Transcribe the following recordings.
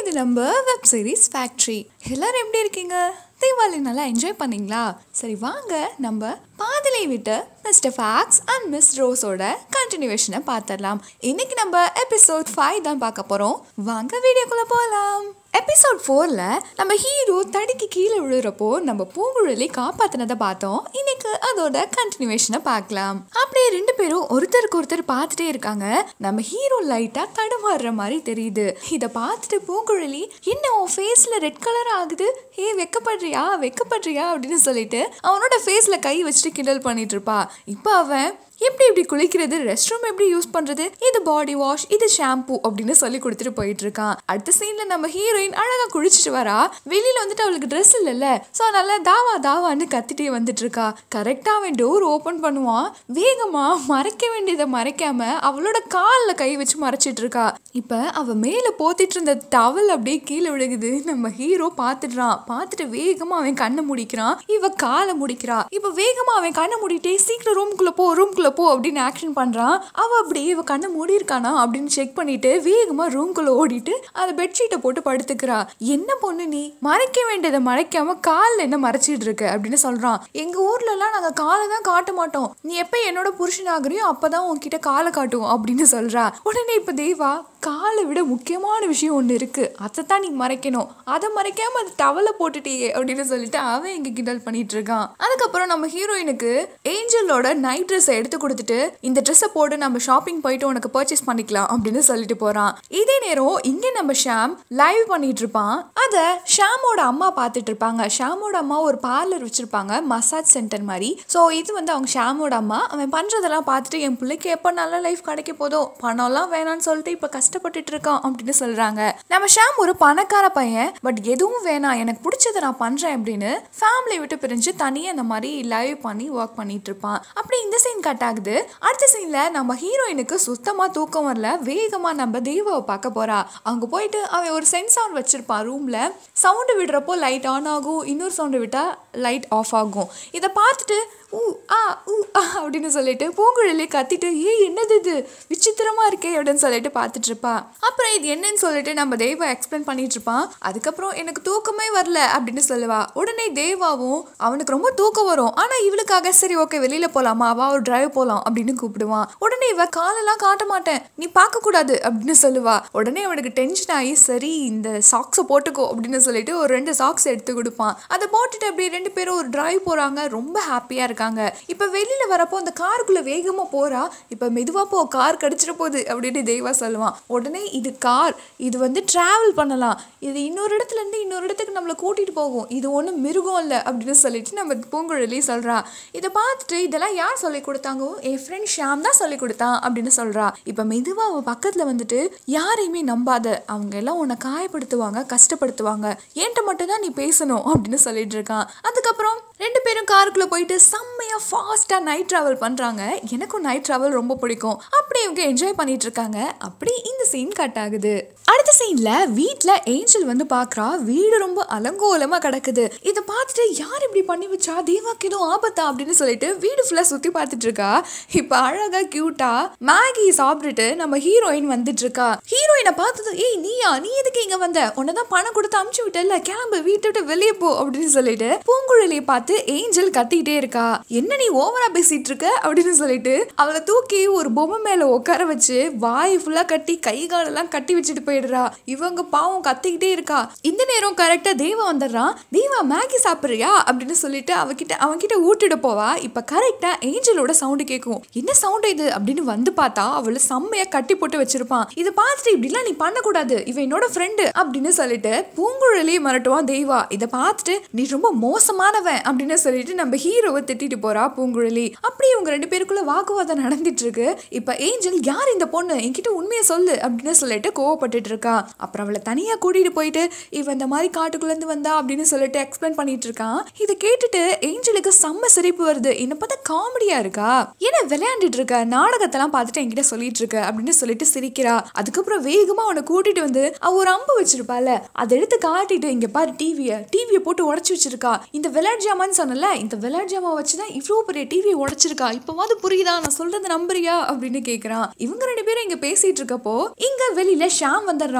இது நம்ம web series factory. எல்லாரும் எப்படி இருக்கீங்க? தீபாவளி நல்லா என்ஜாய் பண்ணீங்களா? சரி வாங்க நம்ம பாதிலே விட்டு மிஸ்டர் ஃபாக்ஸ் அண்ட் மிஸ் ரோஸோட கண்டினியூவேஷனை பார்த்துடலாம். இன்னைக்கு நம்ம எபிசோட் 5 தான் பார்க்க போகிறோம். வாங்க வீடியோக்குள்ளே போகலாம். எபிசோட் 4ல நம்ம ஹீரோ தடுக்கி கீழே விழுறப்போ நம்ம பூங்குழலி காப்பாத்தினதை பார்த்தோம். இன்னைக்கு அதோட கண்டினியூவேஷனை பார்க்கலாம். அப்படியே ரெண்டு பேரும் ஒருத்தருக்கு ஒருத்தர் பார்த்துட்டே இருக்காங்க. நம்ம ஹீரோ லைட்டா தடுமாறுற மாதிரி தெரியுது. இதை பார்த்துட்டு பூங்குழலி என்ன உன் ஃபேஸ்ல ரெட் கலர் ஆகுது, வெக்கப்படுறியா அப்படின்னு சொல்லிட்டு அவனோட ஃபேஸ்ல கை வச்சுட்டு கிண்டல் பண்ணிட்டு இருப்பா. இப்போ அவன் எப்படி குளிக்கிறது, ரெஸ்ட் ரூம் எப்படி யூஸ் பண்றது, இது பாடி வாஷ், இது ஷாம்பு அப்படின்னு சொல்லி கொடுத்துட்டு போயிட்டு இருக்கான். அடுத்த சீன்ல நம்ம ஹீரோயின் அழகா குளிச்சுட்டு வரா. வெளியில வந்துட்டு அவளுக்கு ட்ரெஸ் இல்லைல்ல, ஸோ அதனால தாவான்னு கத்திட்டே வந்துட்டு இருக்கா. கரெக்டா அவன் டோர் ஓபன் பண்ணுவான். வேகமா மறைக்க வேண்டியதை மறைக்காம அவளோட காலில் கை வச்சு மறைச்சிட்டு இருக்கா. இப்ப அவ மேல போத்திட்டு இருந்த டவல் அப்படியே கீழே விழுகுது. நம்ம ஹீரோ பார்த்துட்டு வேகமா அவன் கண்ணை முடிக்கிறான். இவ காலை முடிக்கிறா. இப்ப வேகமா அவன் கண்ணை மூடிட்டே சீக்கிரம் ரூம்குள்ள போ அப்படின்னு ஆக்ஷன் பண்றான். அவ அப்படியே இவ கண்ணை மூடி இருக்கானா அப்படின்னு செக் பண்ணிட்டு வேகமா ரூம்குள்ள ஓடிட்டு அந்த பெட்ஷீட்டை போட்டு படுத்துக்கிறா. என்ன பொண்ணு நீ, மறைக்க வேண்டியதை மறைக்காம காலில் என்ன மறைச்சிட்டு இருக்க அப்படின்னு சொல்றான். எங்க ஊர்ல எல்லாம் நாங்க காலை தான் காட்ட மாட்டோம், நீ எப்ப என்னோட புருஷன் ஆகுறியோ அப்பதான் உன்கிட்ட காலை காட்டுவோம் அப்படின்னு சொல்றா. உடனே இப்ப தேவா, காலை விட முக்கியமான விஷயம் ஒண்ணு இருக்கு, அதைத்தான் நீ மறைக்கணும், அதை மறைக்காம அது டவலை போட்டுட்டியே அப்படின்னு சொல்லிட்டு அவன் இங்க கிண்டல் பண்ணிட்டு இருக்கான். அதுக்கப்புறம் நம்ம ஹீரோயினுக்கு ஏஞ்சலோட நைட் ட்ரெஸ் எடுத்து கொடுத்துட்டு இந்த ட்ரெஸ்ஸை போட்டு நம்ம ஷாப்பிங் போயிட்டு உனக்கு பர்ச்சேஸ் பண்ணிக்கலாம் அப்படின்னு சொல்லிட்டு போறான். இதே நேரம் இங்க நம்ம ஷாம் லைவ் பண்ணிட்டு இருப்பான். அத ஷாமோட அம்மா பார்த்துட்டு இருப்பாங்க. ஷாமோட அம்மா ஒரு பார்லர் வச்சிருப்பாங்க, மசாஜ் சென்டர் மாதிரி. ஸோ இது வந்து அவங்க ஷாமோட அம்மா. அவன் பண்றதெல்லாம் பார்த்துட்டு என் பிள்ளைக்கு எப்போ நல்ல லைஃப் கிடைக்க போதோ, பணம்லாம் வேணான்னு சொல்லிட்டு இப்ப கஷ்டப்பட்டுட்டு இருக்கான் அப்படின்னு சொல்றாங்க. நம்ம ஷாம் ஒரு பணக்கார பையன், பட் எதுவும் வேணாம், எனக்கு பிடிச்சதை நான் பண்றேன் அப்படின்னு ஃபேமிலி விட்டு பிரிஞ்சு தனியா இந்த மாதிரி லைவ் பண்ணி ஒர்க் பண்ணிட்டு இருப்பான். அப்படி இந்த சீன் கட் ஆகுது. அடுத்த சீன்ல நம்ம ஹீரோயினுக்கு சுத்தமா தூக்கம் வரல. வேகமா நம்ம தேவாவை பார்க்க போறா. அங்க போயிட்டு அவன் ஒரு சென்சார் வச்சிருப்பான் ரூம்ல. சவுண்டு விடுறப்போ லைட் ஆன் ஆகும், இன்னொரு சவுண்டு விட்டா லைட் ஆஃப் ஆகும். இதை பார்த்துட்டு அப்படின்னு சொல்லிட்டு பூங்குழலி கத்திட்டு என்னது இது விசித்திரமா இருக்கே அப்படின்னு சொல்லிட்டு பார்த்துட்டு இருப்பா. அப்புறம் இது என்னன்னு சொல்லிட்டு நம்ம தேவா எக்ஸ்பிளைன் பண்ணிட்டு இருப்பான். அதுக்கப்புறம் எனக்கு தூக்கமே வரல அப்படின்னு சொல்லுவா. உடனே தேவாவும் அவனுக்கு ரொம்ப தூக்கம் வரும், ஆனா இவளுக்காக சரி ஓகே வெளியில போலாமா, அவ ஒரு டிரைவ் போலாம் அப்படின்னு கூப்பிடுவான். உடனே இவ காலெல்லாம் காட்ட மாட்டேன், நீ பார்க்க கூடாது அப்படின்னு சொல்லுவா. உடனே அவனுக்கு டென்ஷன் ஆகி சரி இந்த சாக்ஸை போட்டுக்கோ அப்படின்னு சொல்லிட்டு ஒரு 2 சாக்ஸ் எடுத்து கொடுப்பான். அதை போட்டுட்டு அப்படியே 2 பேரும் ஒரு டிரைவ் போறாங்க. ரொம்ப ஹாப்பியா இருக்காங்க. இப்ப வெளியில வரப்போ அந்த காருக்குள்ள வேகமா போறா. இப்ப மெதுவா போ, கார் கடிச்சிட போகுது அப்படின்னு தேவா சொல்லுவான். உடனே இது கார், இது வந்து டிராவல் பண்ணலாம், இது இன்னொரு இடத்துல இருந்து இன்னொரு இடத்துக்கு நம்மளை கூட்டிட்டு போகும், இது ஒன்றும் மிருகம் இல்லை அப்படின்னு சொல்லிட்டு நம்ம பூங்குழலி சொல்றா. இதை பார்த்துட்டு இதெல்லாம் யார் சொல்லி கொடுத்தாங்க, என் ஃப்ரெண்ட் ஷாம் தான் சொல்லி கொடுத்தான் அப்படின்னு சொல்றா. இப்ப மெதுவா அவன் பக்கத்துல வந்துட்டு யாரையுமே நம்பாத, அவங்க எல்லாம் உன்னை காயப்படுத்துவாங்க, கஷ்டப்படுத்துவாங்க, என்கிட்ட மட்டும் தான் நீ பேசணும் அப்படின்னு சொல்லிட்டு இருக்கான். அதுக்கப்புறம் 2 பேரும் காருக்குள்ள போயிட்டு செம்மையா ஃபாஸ்டா நைட் டிராவல் பண்றாங்க. எனக்கும் நைட் டிராவல் ரொம்ப பிடிக்கும். அப்படி இவங்க என்ஜாய் பண்ணிட்டு இருக்காங்க. அப்படி இந்த சீன் கட் ஆகுது. அடுத்த சீன்ல வீட்டுல ஏஞ்சல் வந்து பாக்குறா. வீடு ரொம்ப அலங்கோலமா கிடக்குது. இதை பார்த்துட்டு யார் இப்படி பண்ணி வச்சா, தேவாக்கு எதுவும் ஆபத்தா அப்படின்னு சொல்லிட்டு வீடு ஃபுல்லா சுத்தி பார்த்துட்டு இருக்கா. இப்ப அழகா கியூட்டா மேகி சாப்பிட்டுட்டு நம்ம ஹீரோயின் வந்துட்டு இருக்கா. ஹீரோயினை பார்த்தது நீ எதுக்கு இங்க வந்த, உன்னதான் பணம் கொடுத்து அமுச்சு விட்டல, கிளம்பு வீட்டை விட்டு வெளியே போ அப்படின்னு சொல்லிட்டு பூங்குழலியை பார்த்து ஏஞ்சல் கத்திக்கிட்டே இருக்கா. என்ன நீ ஓவரா பேசிட்டு இருக்க அப்படின்னு சொல்லிட்டு அவளை தூக்கி ஒரு பொம்மை மேல உட்கார வச்சு வாய் ஃபுல்லா கட்டி கை காலெல்லாம் கட்டி வச்சுட்டு போயிடுறா. இவங்க பாவம் கத்திக்கிட்டே இருக்கா. இந்த நேரம் கரெக்டா தேவா வந்துடுறான். தேவா மேகி சாப்பிடுறியா அப்படின்னு சொல்லிட்டு அவன்கிட்ட ஊட்டிட்டு போவா. இப்ப கரெக்டா ஏஞ்சலோட சவுண்டு கேட்கும். என்ன சவுண்ட் இது அப்படின்னு வந்து பார்த்தா அவளை செம்மையா கட்டி போட்டு வச்சிருப்பான். இதை பார்த்துட்டு இப்படிலாம் நீ பண்ணக்கூடாது, இவன் என்னோட ஃப்ரெண்டு அப்படின்னு சொல்லிட்டு பூங்குழலி மிரட்டுவான் தேவா. இதை பார்த்துட்டு நீ ரொம்ப மோசமானவன் அப்படின்னு சொல்லிட்டு நம்ம ஹீரோவை திட்டிட்டு போறா பூங்குழலி. அப்படியே இவங்க 2 பேருக்குள்ள வாக்குவாதம் நடந்துட்டு இருக்கு. இப்ப ஏஞ்சல் யார் இந்த பொண்ணு, என்கிட்ட உண்மையை சொல்லு அப்படின்னு சொல்லிட்டு கோவப்பட்டுட்டு இருக்கா. அப்புறம் அவளை தனியா கூட்டிட்டு போயிட்டு இவன் இந்த மாதிரி காட்டுக்குள்ள இருந்து வந்தா அப்படின்னு சொல்லிட்டு எக்ஸ்பிளைன் பண்ணிட்டு இருக்கான். இதை கேட்டுட்டு ஏஞ்சலுக்கு செம்ம சிரிப்பு வருது. என்ன பார்த்தா காமெடியா இருக்கா, ஏன்னா விளையாண்டுட்டு இருக்க, நாடகத்தெல்லாம் பார்த்துட்டு என்கிட்ட சொல்லிட்டு இருக்க அப்படின்னு சொல்லிட்டு சிரிக்கிறா. அதுக்கப்புறம் வேகமா அவனை கூட்டிட்டு வந்து அவ ஒரு அம்பு வச்சிருப்பால, அதை எடுத்து காட்டிட்டு இங்க பாரு டிவியை போட்டு உடைச்சு வச்சிருக்கா. இந்த விளையாட்டு ஜாமான்னு சொன்னல, இந்த விளையாட்டு ஜாமான் வச்சுதான் இவ்வளோ பெரிய டிவியை உடைச்சிருக்கா, இப்பவாது புரியுதா, நான் சொல்றது நம்புறியா அப்படின்னு கேக்குறான். இவங்க 2 பேரும் இங்க பேசிட்டு இருக்கப்போ இங்க வெளியில ஷாம் வந்துடுறான். என்ன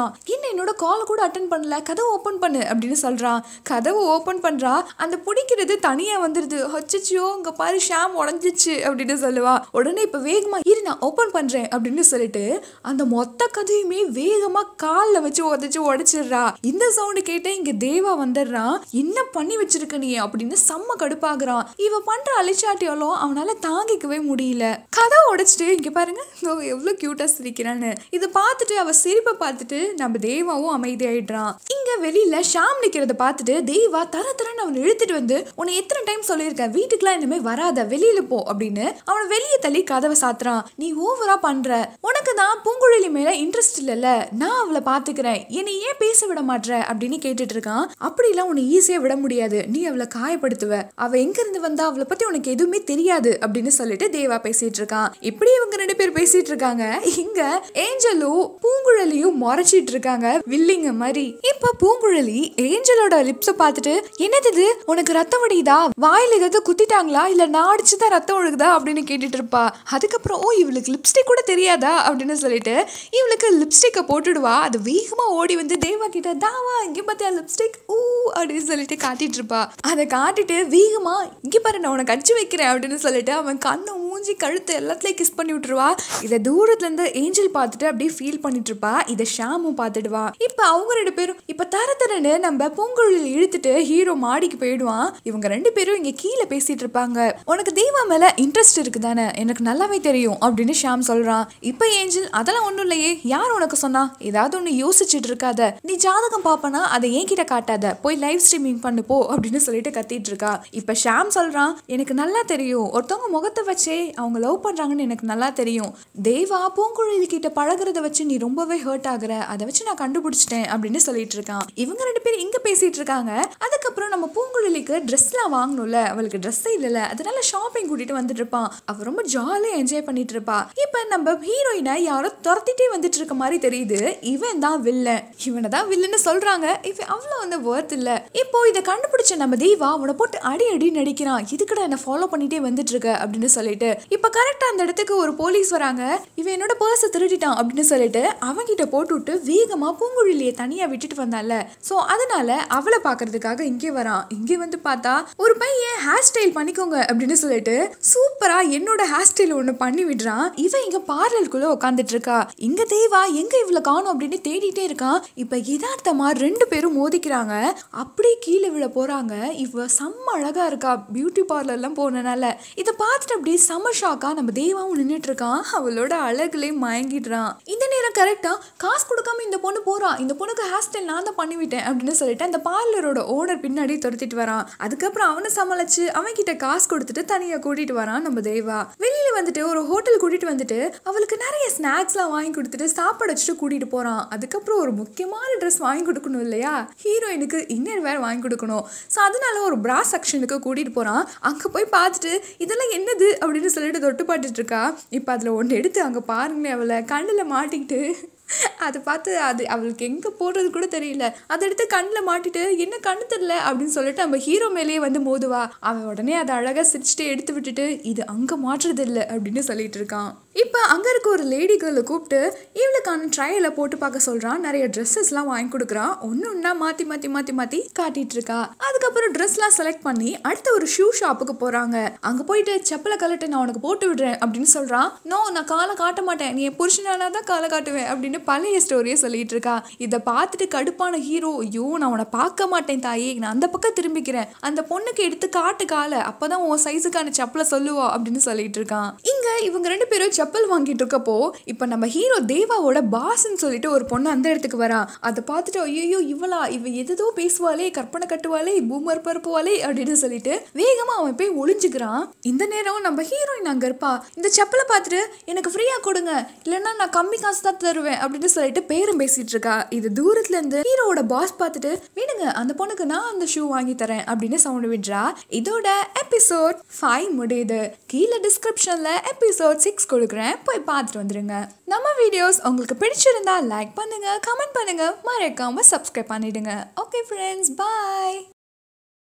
என்னோட கால் கூட அட்டன் பண்ணல, கதவு ஓப்பன் பண்ணு அப்படின்னு சொல்றான். கதவு ஓப்பன் பண்றா, அந்த பிடிக்கிறது தனியா வந்துருது. அச்சச்சோ இங்க பாரு ஷாம் உடஞ்சிச்சு அப்படின்னு சொல்லுவா. உடனே இப்ப வேகமா இரு நான் ஓப்பன் பண்றேன் அப்படின்னு சொல்லிட்டு அந்த மொத்த கதையுமே வேகமா கால்ல வச்சு உடைச்சிடுறா. இந்த சவுண்டு கேட்ட இங்க தேவா வந்துடுறான். என்ன பண்ணி வச்சிருக்க நீ அப்படின்னு செம்ம கடுப்பாகிறான். இவ பண்ற அலிச்சாட்டியாலும் அவனால தாங்கிக்கவே முடியல. கதவை உடைச்சிட்டு இங்க பாருங்க எவ்வளவு கியூட்டா சிரிக்கிறான்னு இதை பார்த்துட்டு அவ சிரிப்பை பார்த்துட்டு நம்ம தேவாவும் அமைதியாயிடுறான். இங்க வெளியில ஷாம் நிக்கிறத பார்த்துட்டு தேவா தரன்னு அவனை இழுத்துட்டு வந்து உன்னை எத்தனை டைம் சொல்லியிருக்கேன் வீட்டுக்குலாம் இனிமே வராத வெளியில போ அப்படின்னு அவனை வெளியே தள்ளி கதவை சாத்துறான். நீ ஓவரா பண்ற, உனக்கு தான் பூங்குழலி மேல இன்ட்ரெஸ்ட் இல்லல்ல, நான் அவளை பாத்துக்கிறேன், என்னை ஏன் பேச விட மாட்ற அப்படின்னு கேட்டுட்டு இருக்கான். அப்படிலாம் உன்னை ஈஸியா விட முடியாது, நீ அவளை காயப்படுத்துவ, அவ எங்க இருந்து வந்தா அவளை பத்தி உனக்கு எதுவுமே தெரியாது அப்படின்னு சொல்லிட்டு தேவா பேசிட்டு இருக்கான். இப்படி இவங்க ரெண்டு பேர் பேசிட்டு இருக்காங்க. இங்க ஏஞ்சலும் பூங்குழலியும் முறைச்சிட்டு இருக்காங்க வில்லிங்க மாதிரி. இப்ப பூங்குழலி ஏஞ்சலோட லிப்ஸ பார்த்துட்டு என்னது உனக்கு ரத்தம் வடியுதா, வாயில ஏதாவது குத்திட்டாங்களா இல்ல நான் அடிச்சுதான் ரத்தம் ஒழுகுதா அப்படின்னு கேட்டுட்டு இருப்பா. அதுக்கப்புறம் இவளுக்கு லிப்ஸ்டிக் கூட தெரியாதா அப்படின்னு சொல்லிட்டு இவளுக்கு லிப்ஸ்டிக்கை போட்டுடுவா. அது வேகமா ஓடி வந்து தேவா கிட்ட தாவா இங்க பார்த்தியா லிப்ஸ்டிக் ஊ அப்படின்னு சொல்லிட்டு காட்டிட்டு இருப்பா. அதை காட்டிட்டு வேகமா இங்க பாரு நான் உனக்கு அடிச்சு வைக்கிறேன் அப்படின்னு சொல்லிட்டு அவன் கண்ணை மூஞ்சி கழுத்து எல்லாத்துலயும் கிஸ் பண்ணி விட்டுருவா. இதை தூரத்துல இருந்து ஏஞ்சல் பார்த்துட்டு அப்படியே ஃபீல் பண்ணிட்டு இருப்பா. இதை ஷாமும் பார்த்துடுவா. இப்ப அவங்க ரெண்டு பேரும் இப்ப தரன்னு நம்ம பூங்குழலியில் இழுத்துட்டு ஹீரோ மாடிக்கு போயிடுவான். இவங்க ரெண்டு பேரும் இங்க கீழே பேசிட்டு இருப்பாங்க. உனக்கு தேவா மேல இன்ட்ரெஸ்ட் இருக்குதானே, எனக்கு நல்லாவே தெரியும் அப்படின்னு ஷாம் சொல்றான். இப்ப ஏஞ்சல் அதெல்லாம் ஒண்ணும் இல்லையே, யார் உனக்கு சொன்னா, ஏதாவது ஒண்ணு யோசிச்சுட்டு இருக்காத, நீ ஜாதகம் பாப்பனா அதை என்கிட்ட காட்டாத, போய் லைவ் ஸ்ட்ரீமிங் பண்ணு போ அப்படின்னு சொல்லிட்டு கத்திட்டு இருக்கா. இப்ப ஷாம் சொல்றான் எனக்கு நல்லா தெரியும், ஒருத்தவங்க முகத்தை வச்சே அவங்க லவ் பண்றாங்கன்னு எனக்கு நல்லா தெரியும். தேவா பூங்குழலி கிட்ட பழகிறத வச்சு நீ ரொம்பவே ஹர்ட் ஆகுற, அதை வச்சு நான் கண்டுபிடிச்சிட்டேன் அப்படின்னு சொல்லிட்டு இருக்கான். இவங்க ரெண்டு பேரும் இங்க பேசிட்டு இருக்காங்க. அதுக்கப்புறம் நம்ம பூங்குழலிக்கு ட்ரெஸ் எல்லாம் வாங்கணும்ல, அவளுக்கு ட்ரெஸ்ஸே இல்ல, அதனால ஷாப்பிங் கூட்டிட்டு வந்துட்டு இருப்பான். அவ ரொம்ப ஜாலியா என்ஜாய் பண்ணிட்டு இருப்பா. இப்ப நம்ம ஹீரோயினை யாரோ துரத்திட்டே வந்துட்டு இருக்க மாதிரி தெரியுது. இவன் தான் வில்லன், இவனை தான் வில்லன்னு சொல்றாங்க. இவன் அவ்வளவு வந்து வொர்த் இல்ல. இப்போ இதை கண்டுபிடிச்ச நம்ம தேவா அவனை போட்டு அடி நடிக்கிறான். இதுக்கட என்ன ஃபாலோ பண்ணிட்டே வந்துட்டு இருக்க அப்படின்னு சொல்லிட்டு இப்ப கரெக்டா அந்த இடத்துக்கு ஒரு போலீஸ் வராங்க. இவன் என்னோட பர்ஸை திருடிட்டான் அப்படின்னு சொல்லிட்டு அவங்கிட்ட போட்டு விட்டு வேகமா பூங்குழலியை தனியா விட்டுட்டு வந்தால, சோ அதனால அவளை பாக்குறதுக்காக இங்கே வரான். இங்கே வந்து பார்த்தா ஒரு பையன் ஹேர் ஸ்டைல் பண்ணிக்கோங்க அப்படின்னு சொல்லிட்டு சூப்பரா என்னோட ஹேர் ஸ்டைல் ஒண்ணு பண்ணி விடுறான். இவன் இங்க பார்லருக்குள்ள உட்காந்துட்டு இருக்கா. இங்க தேவா எங்க இவ்வளவு காணும் அப்படின்னு தேடிட்டே இருக்கான். இப்ப யதார்த்தமா ரெண்டு பேரும் மோதிக்கிறாங்க. அப்படியே கீழே விழ போறாங்க. இவ செம்ம அழகா இருக்கா, பியூட்டி பார்லர் எல்லாம் போனனால. இதை பார்த்துட்டு அப்படியே செம்ம ஷாக்கா நம்ம தேவாவும் நின்றுட்டு இருக்கான். அவளோட அழகுலயே மயங்கிடுறான். இந்த நேரம் கரெக்டா காசு கொடுக்காம இந்த பொண்ணு போறான். இந்த பொண்ணுக்கு ஹேர் ஸ்டைல் நான் தான் பண்ணிவிட்டேன் அப்படின்னு சொல்லிட்டு அந்த பார்லரோட ஓனர் பின்னாடி துரத்திட்டு வரான். அதுக்கப்புறம் அவனை சமாளிச்சு அவன் கிட்ட காசு கொடுத்துட்டு தனியா கூட்டிட்டு வரான் நம்ம தேவா. வெளியில வந்துட்டு ஒரு ஹோட்டல் கூட்டிட்டு வந்துட்டு அவளுக்கு நிறைய ஸ்நாக்ஸ் எல்லாம் வாங்கி கொடுத்துட்டு சாப்பாடு வச்சுட்டு கூட்டிட்டு போறான். அதுக்கப்புறம் ஒரு முக்கியமான ட்ரெஸ் வாங்கி கொடுக்கணும் இல்லையா, ஹீரோயினுக்கு இன்னர் வேற வாங்கி கொடுக்கணும். ஸோ அதனால ஒரு பிரா செக்ஷனுக்கு கூட்டிட்டு போறான். அங்க போய் பார்த்துட்டு இதெல்லாம் என்னது அப்படின்னு சொல்லிட்டு தொட்டு பாட்டுட்டு இருக்கா. இப்ப அதுல ஒன்று எடுத்து அங்க பாருங்களேன், அவளை கண்ணுல மாட்டிக்கிட்டு அதை பார்த்து அது அவளுக்கு எங்கே போடுறது கூட தெரியல. அதை எடுத்து கண்ணில் மாட்டிட்டு என்ன கண்ணு தெரியல அப்படின்னு சொல்லிட்டு நம்ம ஹீரோ மேலேயே வந்து மோதுவா. அவன் உடனே அதை அழகாக சிரிச்சுட்டு எடுத்து விட்டுட்டு இது அங்கே மாற்றுறது இல்லை அப்படின்னு சொல்லிட்டு இருக்கான். இப்போ அங்கே இருக்க ஒரு லேடி கேர்ளை கூப்பிட்டு இவளுக்கான ட்ரையலை போட்டு பார்க்க சொல்கிறான். நிறைய ட்ரெஸ்ஸஸ்லாம் வாங்கி கொடுக்குறான். ஒன்று மாற்றி காட்டிட்டு இருக்கா. அதுக்கப்புறம் ட்ரெஸ்லாம் செலக்ட் பண்ணி அடுத்த ஒரு ஷூ ஷாப்புக்கு போகிறாங்க. அங்கே போயிட்டு செப்பலை கலட்டு நான் உனக்கு போட்டு விடுறேன் அப்படின்னு சொல்கிறான். நோ நான் காலை காட்ட மாட்டேன், நீ என் புருஷனானா தான் காலை காட்டுவேன் அப்படின்னு பழைய ஸ்டோரியை சொல்லிட்டு இருக்கா. இதை பார்த்துட்டு கடுப்பான ஹீரோ ஐயோ நான் உன்னை பார்க்க மாட்டேன் தாயே, நான் அந்த பக்கம் திரும்பிக்கிறேன், அந்த பொண்ணுக்கு எடுத்து காட்டு காலை, அப்பதான் உன் சைஸுக்கான செப்பலை சொல்லுவா அப்படின்னு சொல்லிட்டு இருக்கான். இங்க இவங்க ரெண்டு பேரும் செப்பல் வாங்கிட்டு இருக்கப்போ இப்ப நம்ம ஹீரோ தேவாவோட பாஸ்ன்னு சொல்லிட்டு ஒரு பொண்ணு அந்த இடத்துக்கு வரா. அதை பார்த்துட்டு ஐயோ இவ எதோ பேசுவாளே, கற்பனை கட்டுவாளே, பூமர் பரப்புவாளே அப்படின்னு சொல்லிட்டு வேகமா அவன் போய் ஒளிஞ்சுக்கிறான். இந்த நேரம் நம்ம ஹீரோயின் அங்க இருப்பா. இந்த செப்பலை பார்த்துட்டு எனக்கு ஃப்ரீயா கொடுங்க, இல்லைன்னா நான் கம்மி காசு தான் தருவேன் அப்படின்னு சொல்லிட்டு பேரும் பேசிட்டு இருக்கா. இது தூரத்துல இருந்து ஹீரோவோட பாஸ் பார்த்துட்டு விடுங்க அந்த பொண்ணுக்கு நான் அந்த ஷூ வாங்கி தரேன் அப்படின்னு சவுண்ட் விடுறா. இதோட எபிசோட் 5 முடியுது. கீழே டிஸ்கிரிப்ஷன்ல எபிசோட் 6 கொடுக்குறேன், போய் பார்த்துட்டு வந்துருங்க. நம்ம வீடியோஸ் உங்களுக்கு பிடிச்சிருந்தா லைக் பண்ணுங்க, கமெண்ட் பண்ணுங்க, மறக்காம சப்ஸ்கிரைப் பண்ணிடுங்க. ஓகே ஃப்ரெண்ட்ஸ், பாய்.